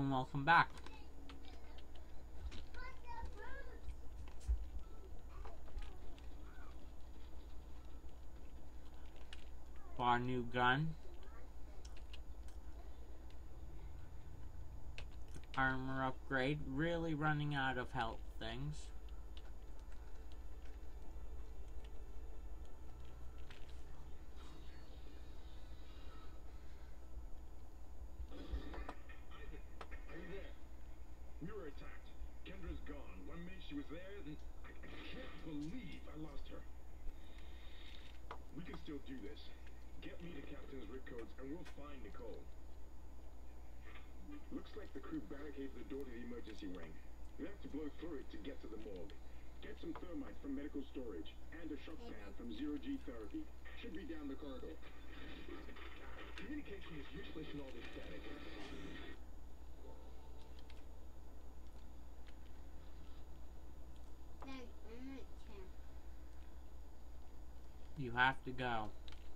and welcome back. For our new gun. Armor upgrade, really running out of health things. We were attacked. Kendra's gone. One minute she was there, then I can't believe I lost her. We can still do this. Get me to Captain's rig codes and we'll find Nicole. Looks like the crew barricaded the door to the emergency wing. We have to blow through it to get to the morgue. Get some thermite from medical storage and a shock fan from zero-G therapy. Should be down the corridor. Communication is useless in all this static. You have to go.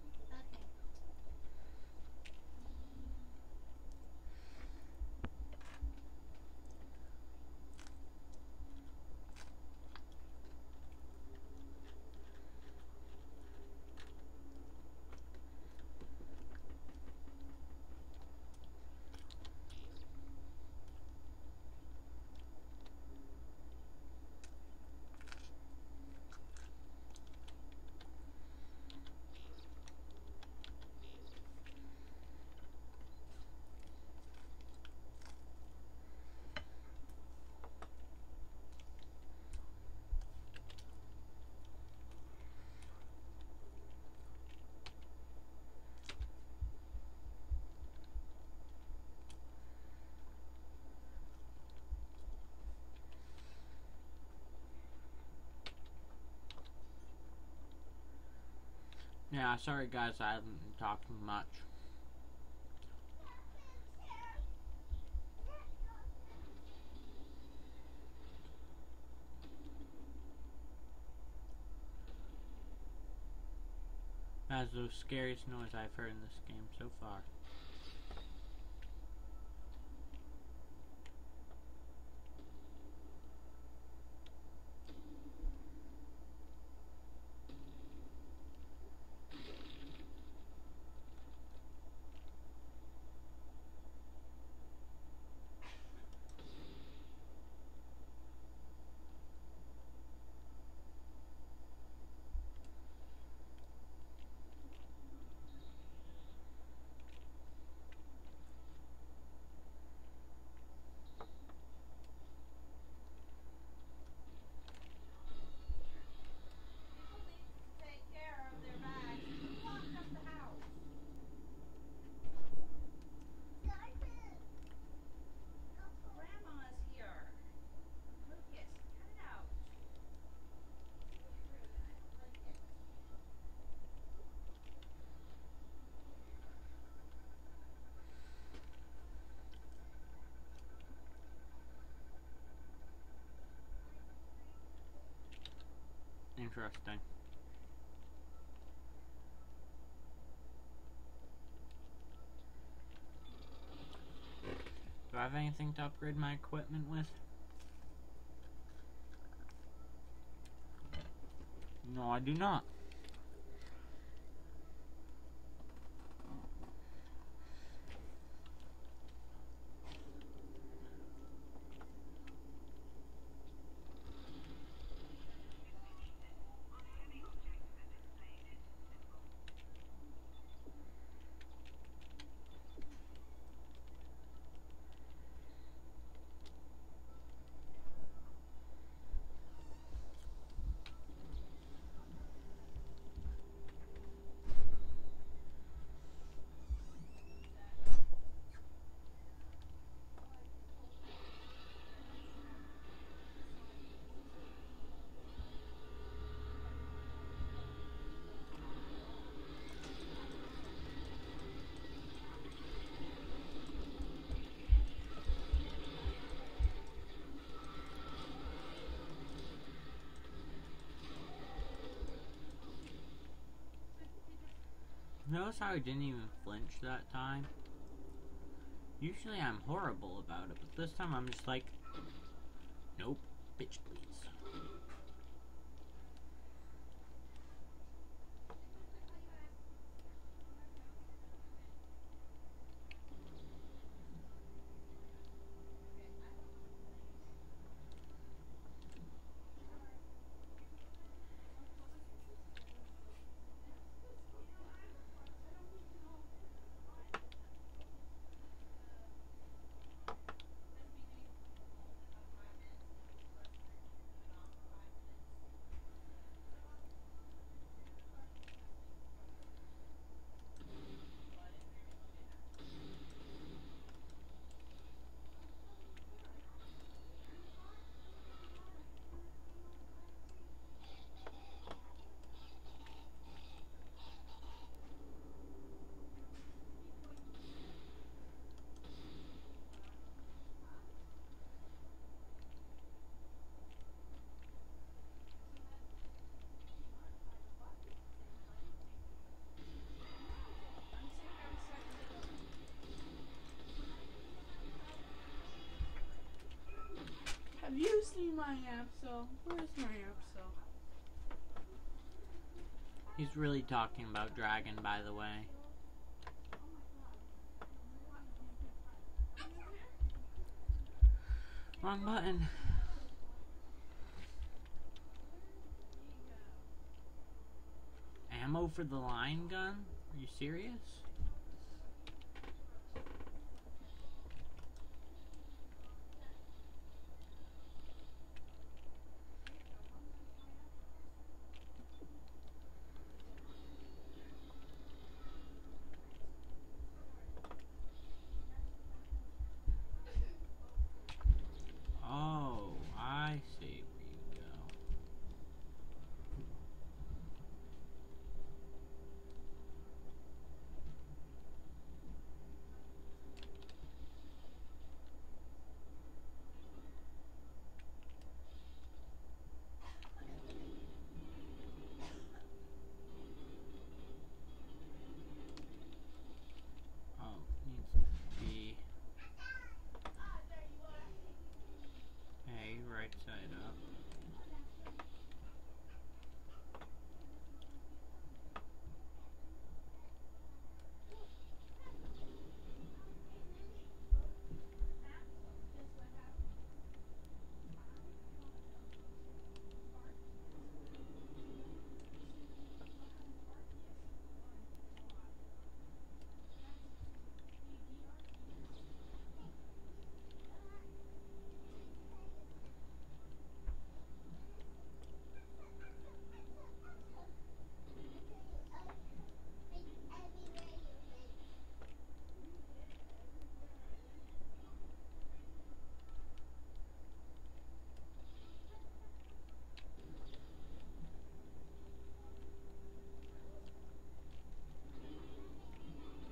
Yeah, sorry guys, I haven't been talking much. That's the scariest noise I've heard in this game so far. Interesting. Do I have anything to upgrade my equipment with? No, I do not. Notice how I didn't even flinch that time? Usually I'm horrible about it, but this time I'm just like, nope, bitch please. Have you seen my Absol? Where's my Absol? He's really talking about Dragon, by the way. Wrong button. Ammo for the line gun? Are you serious? Oh, I see where you go. Oh, needs to be A, right side up.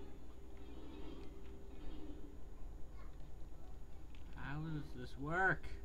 How does this work?